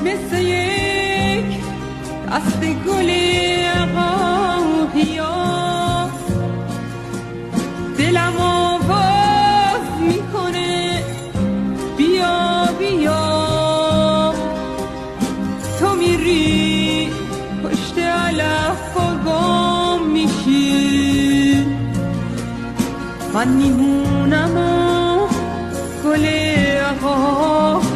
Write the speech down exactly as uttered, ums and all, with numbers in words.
مثل یک دست گل عقاقیا دلم آواز میکنه بیا بیا تو میری پشت علف و گم میشی من میمونم و گل عقاقیا